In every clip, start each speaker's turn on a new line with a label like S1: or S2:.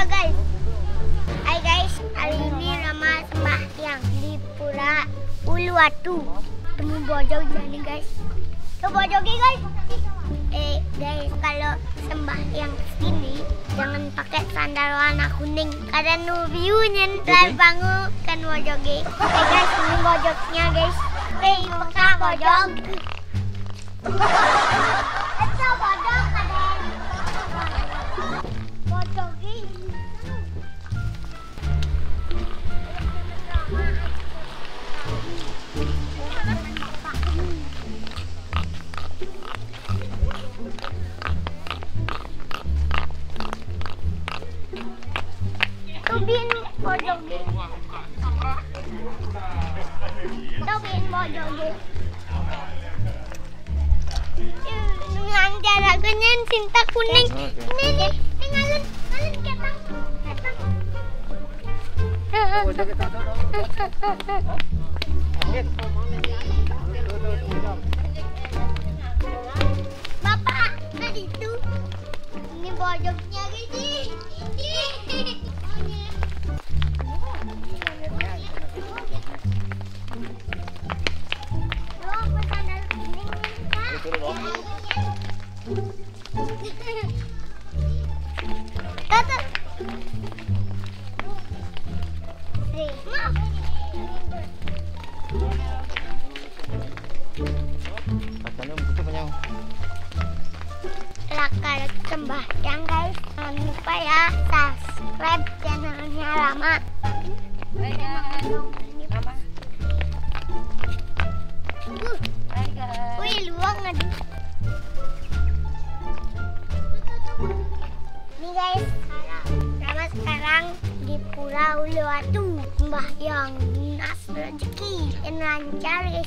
S1: guys. Hai guys, hari ini Rama sembahyang di Pura Uluwatu. Temu bojong jadi guys. Ke bojongnya guys. Guys, kalau sembahyang sini jangan pakai sandal warna kuning karena nubiunya dan bangun kan bojongnya. Guys, ini bojongnya guys. Buka bojong. Itu bojong kalian. Bojongnya. Tubin bojongnya. Tubin bojongnya. Ngajar aku nyen cinta kuning. Ini ngalun ketang. Bapak, tadi itu. Ini bojongnya gini. Tata. Lakar sembahyang guys, jangan lupa ya subscribe channelnya Rama. Wih luang aduh. Nih guys, Rama sekarang di Pura Uluwatu sembahyang dinas rezeki dan lancar guys.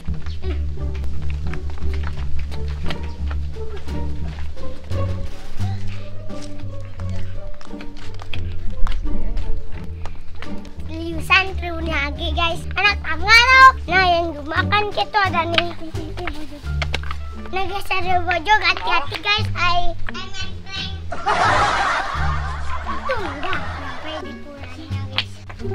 S1: Liusan trunya lagi guys. Anak amalo. Nah yang dimakan kita ada nih. Nah guys ada bojong, hati-hati guys. Itu udah sampai di puranya guys.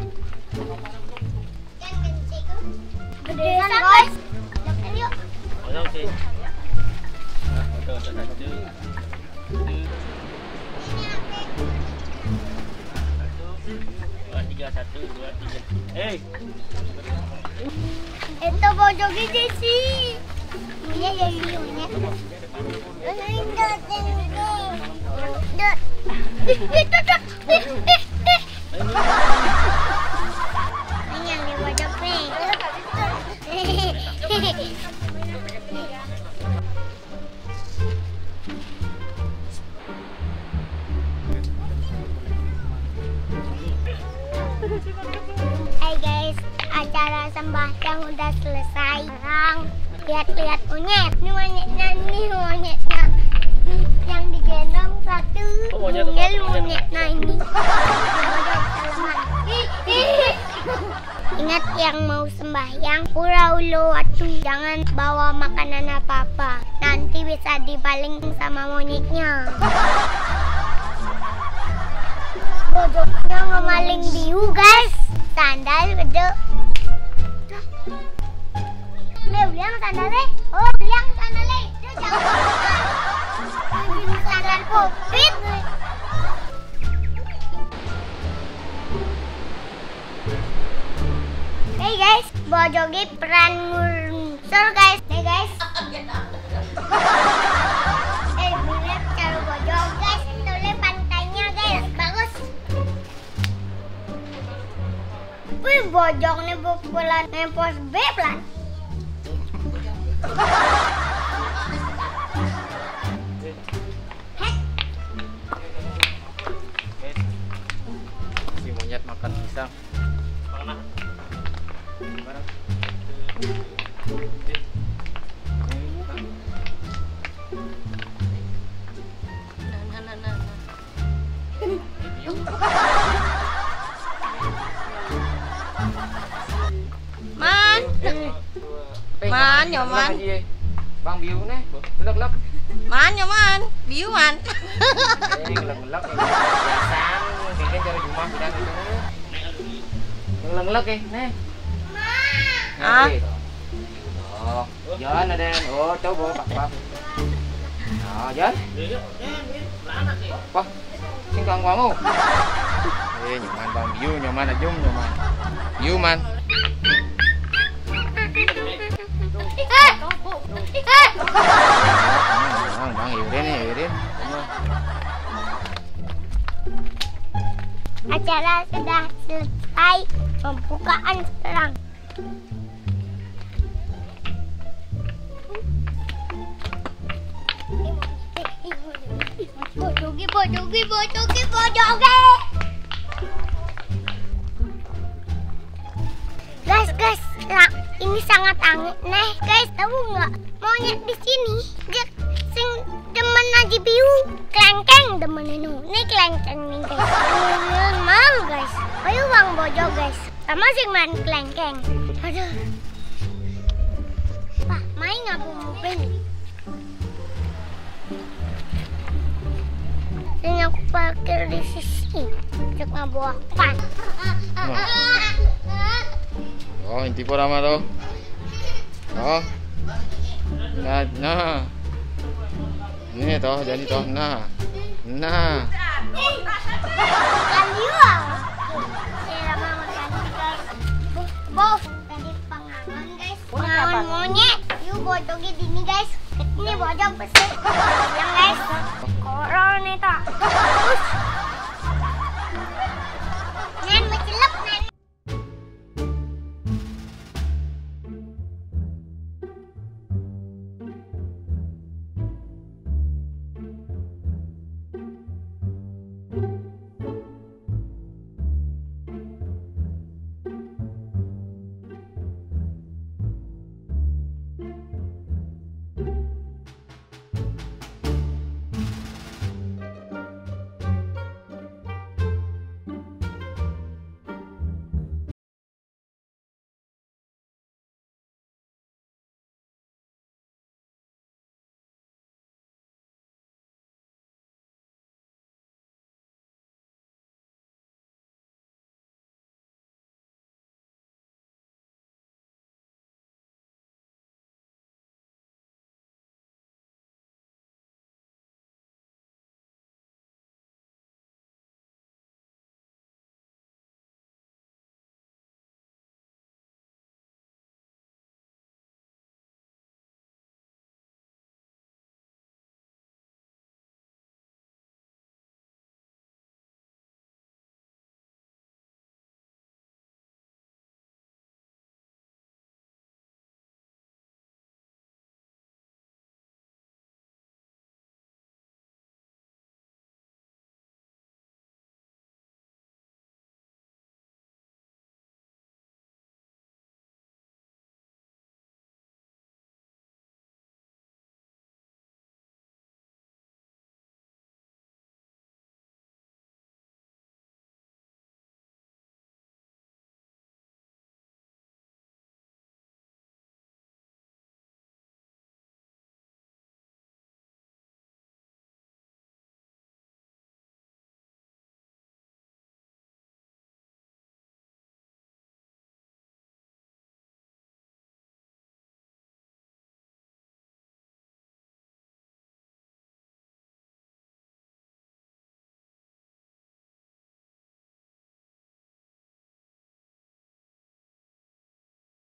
S1: Gedesan guys. Dokter yuk.
S2: Oke. Satu, dua, tiga.
S1: Itu bojongnya Jessy. Punya Jessy punya. Ini yang di bojong nih. Hai guys, acara sembahyang udah selesai. Sekarang lihat-lihat monyet. Ini monyetnya, yang digendong satu. Tinggal monyetnya ini. Ingat yang mau sembahyang Pura Uluwatu, jangan bawa makanan apa-apa. Nanti bisa dibaling sama monyetnya. Bojongnya ngemaling biu guys. Sandal gede. Uliang sandalnya. Oh, uliang sandalnya. Jangan sandal popit. Hey guys, bojongnya peran muncul guys. Hey guys. Mirip cara bojong guys. Tulis pantainya guys. Bagus. Wih, bojongnya bukulan nempos B plan.
S2: Si monyet makan pisang. Mana?
S3: Man, nyoman.
S2: Bang biu nih, lek-lek.
S3: Man, nyoman. Biuan.
S2: Lek-lek. Biasa. Kan cari rumah dan itu. Ngeleng-ngeleng nih.
S3: Ah.
S2: Oh, jangan ada. Oh, coba Pak. Nah, jangan. Wah, singkang kamu. Nyaman Bang Biu, nyaman aja nyaman. Biu man. Bang Iurin.
S1: Acara sudah selesai, pembukaan sekarang. Bojogi. Guys, lah, ini sangat aneh, guys. Tahu nggak? Monyet di sini dia sing demen aja biu, kelengkeng demen ini kelengkeng nih guys. Malu guys. Ayo bang bojo guys, sama sing main kelengkeng. Aduh. Pak, main ngapu mobil. Ini aku parkir di sisi, cek ngabawa pan.
S2: Oh, inti po nama to. Oh. Nah. Ini toh, jadi toh. Nah.
S1: Kalian. Saya mau makan guys. Bos, tadi pengaman guys. Pengaman monyet. Yuk bojogi dini guys. Ini bojong pesen. Yang guys. Koron nih tak.